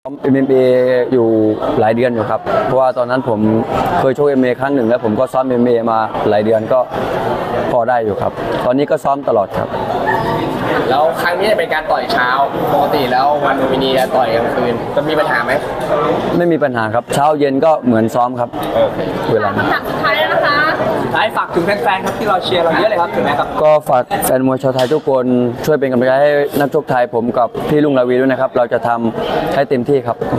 MMA อยู่หลายเดือนอยู่ครับเพราะว่าตอนนั้นผมเคยชก MMA ครั้งหนึ่งแล้วผมก็ซ้อม MMA มาหลายเดือนก็พอได้อยู่ครับตอนนี้ก็ซ้อมตลอดครับแล้วครั้งนี้เป็นการต่อยเช้าปกติแล้ววันลุมพินีจะต่อยกลางคืนจะมีปัญหาไหมไม่มีปัญหาครับเช้าเย็นก็เหมือนซ้อมครับเวลาคำถามสุดท้ายแล้วนะคะสุดท้ายฝากถึงแฟนๆครับที่เราเชียร์เราเยอะเลยครับถึงไหมครับก็ฝากแฟนมวยชาวไทยทุกคนช่วยเป็นกำลังใจให้นักชกไทยผมกับพี่ลุงลาวีด้วยนะครับเราจะทำให้เต็มที่ครับ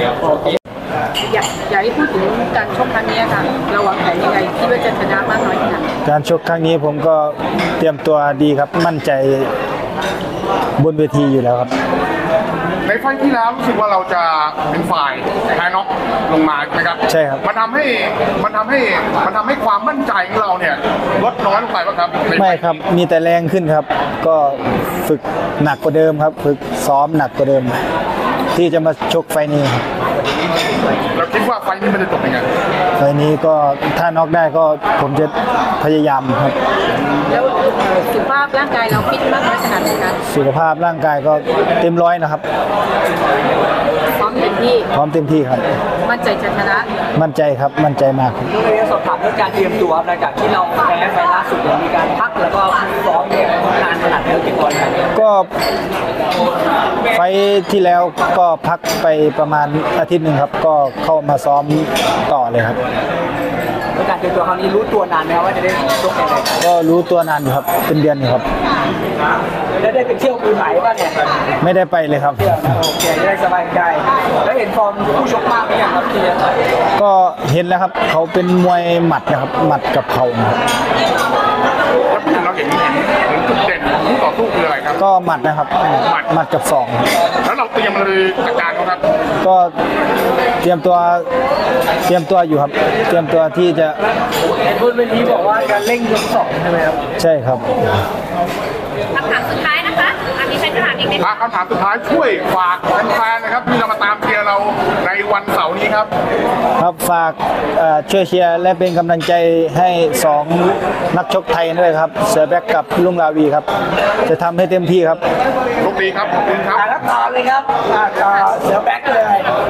อยากให้พูดถึงการชกครั้งนี้ค่ะเราวางแผนยังไงคิดว่าจะชนะมากน้อยขนาดไหนการชกครั้งนี้ผมก็เตรียมตัวดีครับมั่นใจบนเวทีอยู่แล้วครับในไฟที่แล้วรู้สึกว่าเราจะเป็นฝ่ายแพ้น็อกลงมานะครับใช่ครับมันทำให้ความมั่นใจของเราเนี่ยลดน้อยลงไปป่ะครับไม่ครับมีแต่แรงขึ้นครับก็ฝึกหนักกว่าเดิมครับฝึกซ้อมหนักกว่าเดิมที่จะมาชกไฟนี้เราคิดว่าไฟนี้มันจะจบยังไงไฟนี้ก็ถ้าน็อกได้ก็ผมจะพยายามครับแล้วสุขภาพร่างกายเราฟิตมากน้อยขนาดไหนคะสุขภาพร่างกายก็เต็มร้อยนะครับพร้อมเต็มที่ครับมั่นใจจะชนะมั่นใจครับมั่นใจมากครับเราจะสอบถามเรื่องการเตรียมตัวหลังจากที่เราแพ้ไฟล่าสุดมีการพักแล้วก็ซ้อมเนี่ยนานขนาดไหนกี่วันก็ไฟที่แล้วก็พักไปประมาณอาทิตย์หนึ่งครับก็เข้ามาซ้อมต่อเลยครับการเตรียมตัวครั้งนี้รู้ตัวนานไหมว่าจะได้ชกยังไงก็รู้ตัวนานอยู่ครับเป็นเดือนอยู่ครับแล้วได้ไปเที่ยวปีใหม่ป่ะเนี่ยไม่ได้ไปเลยครับโอเคจะได้สบายใจแล้วเห็นฟอร์มผู้ชกมากไหมครับที่ก็เห็นแล้วครับเขาเป็นมวยหมัดนะครับหมัดกับเข่าครับแล้วเราเห็นจุดเด่นของผู้ต่อสู้คืออะไรครับก็หมัดนะครับหมัดกับศอกแล้วเราเตรียมเลยจัดการครับก็เตรียมตัวอยู่ครับเตรียมตัวที่จะบนเวทีบอกว่าการเร่งยกสองใช่ไหมครับใช่ครับคำถามสุดท้ายนะคะอันนี้เป็นคำถามอีกหนึ่งคำถามสุดท้ายช่วยฝากแฟนๆนะครับที่จะมาตามเชียร์เราในวันเสาร์นี้ครับครับฝากช่วยเชียร์และเป็นกำลังใจให้2นักชกไทยด้วยครับเสือแบ็กกับลุงลาวีครับจะทำให้เต็มที่ครับโชคดีครับขอบคุณครับรับต่อเลยครับเสือแบ็กเลย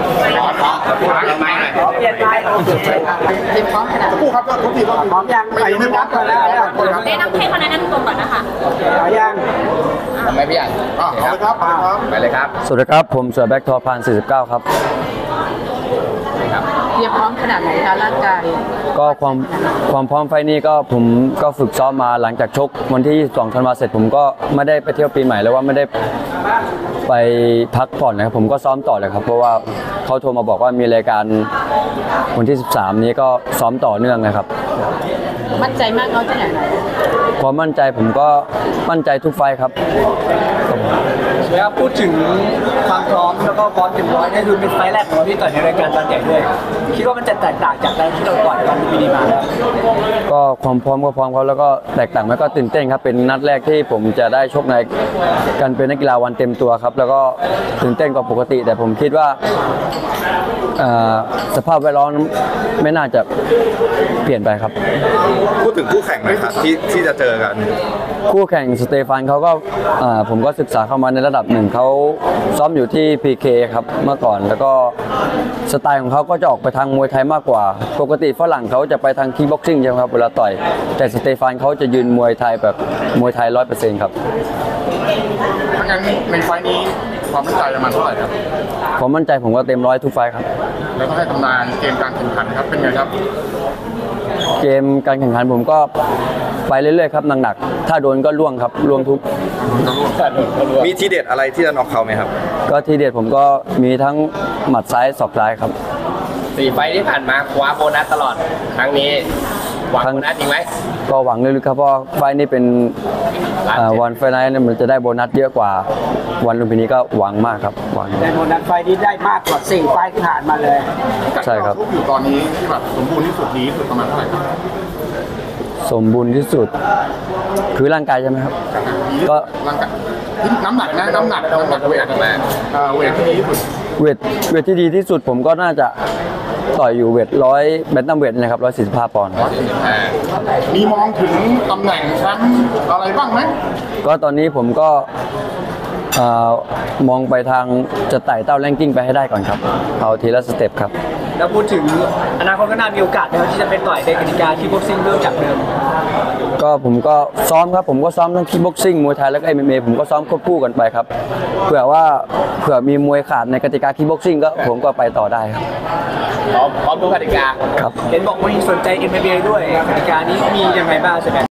เปลี่ยนไปเตรียมพร้อมขนาดผู้ครับทุกทีพร้อมยังไปไม่พร้อมกันแล้วได้นำให้คะแนนนั้นตรงก่อนนะคะยังทำไมพี่ใหญ่เอาเลยครับไปเลยครับสวัสดีครับผมเสือแบ็กทอพาน49ครับเตรียมพร้อมขนาดไหนคะร่างกายก็ความพร้อมไฟนี้ก็ผมก็ฝึกซ้อมมาหลังจากชกวันที่22ธันวาคมเสร็จผมก็ไม่ได้ไปเที่ยวปีใหม่แล้วว่าไม่ได้ไปพักผ่อนนะครับผมก็ซ้อมต่อเลยครับเพราะว่าเขาโทรมาบอกว่ามีรายการวันที่13นี้ก็ซ้อมต่อเนื่องนะครับมั่นใจมากน้อยแค่ไหนความมั่นใจผมก็มั่นใจทุกไฟครับแล้วพูดถึงความพร้อมแล้วก็พร้อมเต็มร้อยนี่คือเป็นไฟแรกของเราที่ต่อยในรายการบางใหญ่ด้วยคิดว่ามันจะแตกต่างจากที่เราต่อยวันลุมพินีมาแล้วก็ความพร้อมเขาแล้วก็แตกต่างไหมก็ตื่นเต้นครับเป็นนัดแรกที่ผมจะได้ชกในการเป็นนักกีฬาวันเต็มตัวครับแล้วก็ตื่นเต้นกว่าปกติแต่ผมคิดว่าสภาพแวดล้อมไม่น่าจะเปลี่ยนไปครับพูดถึงคู่แข่งหน่อยครับที่จะเจอกันคู่แข่งสเตฟานเขาก็ผมก็ศึกษาเข้ามาในระดับหนึ่งเขาซ้อมอยู่ที่ PK ครับเมื่อก่อนแล้วก็สไตล์ของเขาก็จะออกไปทางมวยไทยมากกว่าปกติฝรั่งเขาจะไปทางคิกบ็อกซิ่งใช่ไหมครับเวลาต่อยแต่สเตฟานเขาจะยืนมวยไทยแบบมวยไทย 100% ครับถ้างั้นในไฟนี้ความมั่นใจประมาณเท่าไหร่ครับความมั่นใจผมก็เต็มร้อยทุกไฟครับแล้วก็ให้ตำนานเกมการแข่งขันครับเป็นไงครับเกมการแข่งขันผมก็ไปเรื่อยๆครับหนักๆถ้าโดนก็ล่วงครับล่วงทุกมีทีเด็ดอะไรที่จะน็อกเขาไหมครับก็ทีเด็ดผมก็มีทั้งหมัดซ้ายศอกซ้ายครับ 4 ไฟที่ผ่านมาคว้าโบนัสตลอดครั้งนี้หวังโบนัสจริงไหมก็หวังเลยครับเพราะไฟนี้เป็นวันไฟไนท์เนี่ยมันจะได้โบนัสเยอะกว่าวันลุมพินีก็หวังมากครับหวังได้โบนัสไฟนี้ได้มากกว่า4 ไฟที่ผ่านมาเลยใช่ครับอยู่ตอนนี้ที่แบบสมบูรณ์ที่สุดนี้คือประมาณเท่าไหร่ครับสมบูรณ์ที่สุดคือร่างกายใช่ไหมครับก็ร่างกายน้ำหนักเวทที่ดีที่สุดเวทที่ดีที่สุดผมก็น่าจะต่อยอยู่เวท100แบนตัมเวทนะครับ145 ปอนด์มีมองถึงตำแหน่งแชมป์อะไรบ้างไหมก็ตอนนี้ผมก็มองไปทางจะไต่เต้าแรงกิ้งไปให้ได้ก่อนครับเอาทีละสเต็ปครับแล้วพูดถึงอนาคตก็น่ามีโอกาสนะครับที่จะไปต่อยในกติกาที่บ็อกซิ่งเริ่มจากเดิมก็ผมก็ซ้อมครับผมก็ซ้อมทั้งคิกบ็อกซิ่งมวยไทยแล้วก็ MMA ผมก็ซ้อมควบคู่กันไปครับเผื่อมีมวยขาดในกติกาคิกบ็อกซิ่งก็ผมก็ไปต่อได้ครับพร้อมดูกติกาครับเห็นบอกว่ามีสนใจ MMA ด้วยกติกานี้มียังไงบ้างใช่ไหม